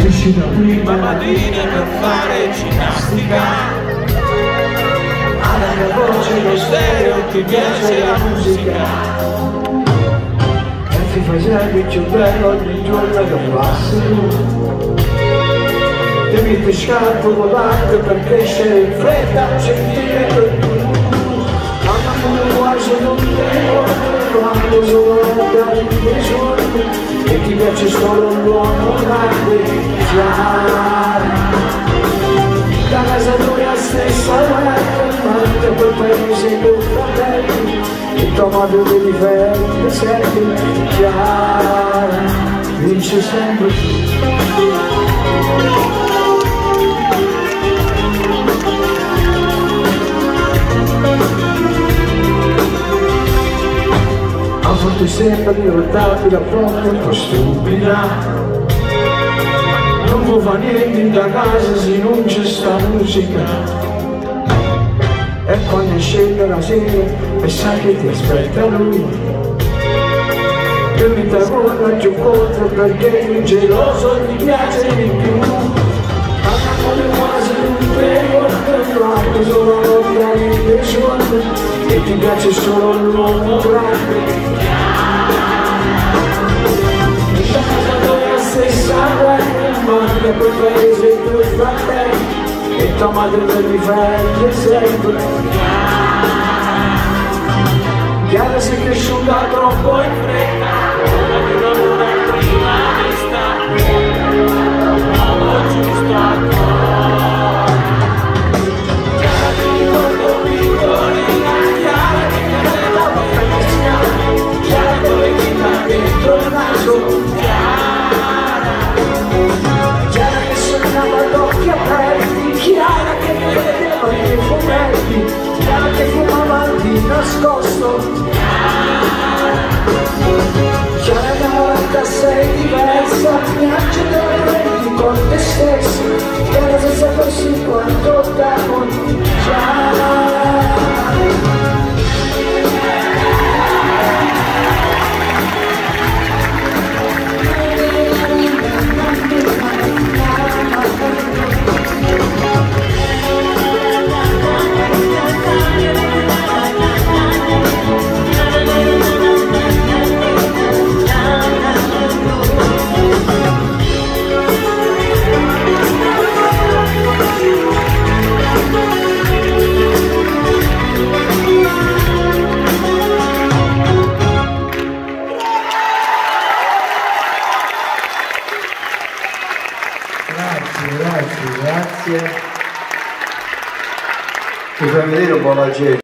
Esci da prima mattina per fare ginnastica. alla mia voce lo stereo ti piace la musica e ti facevi più bello ogni giorno che passi tu. Ti metti scarpo volante per crescere in fretta, sentire per tu. Mamma mia, quasi non ti guardo, quando sono lontani dei suoni e ti piace solo un uomo grande, chiaro. Da casa tua stessa guarda, quel paese con fratelli, e tua madre che difende sempre, chiara, vince sempre tu. A volte sembra irritabile, a volte un po' stupida. Non può fare niente da casa se non c'è sta musica. E quando scende la sera e sa che ti aspetta lui, io mi torno più contro perché più geloso ti piace di più. Ma come quasi non prego, quando sono lontani dei suoni e ti piace solo l'uomo grande. Da casa tua stessa guarda, quel paese i tuoi fratelli e tua madre ti difende sempre. Chiara sei cresciuta troppo in fretta, Non una prima vista, l'uomo giusto accordo. Chiara ti ricordo piccolina, Chiara che cadeva per le schiavi, Chiara con le dita dentro il naso, Chiara che sognava d'occhi aperti, Chiara che vedeva i fumetti, Chiara che fumava di nascosto. Chiara che ora sei diversa, piange dai con te stessa, Chiara se sapessi quanto t'amo, Chiara. Grazie. Mi fai vedere un po' la gente.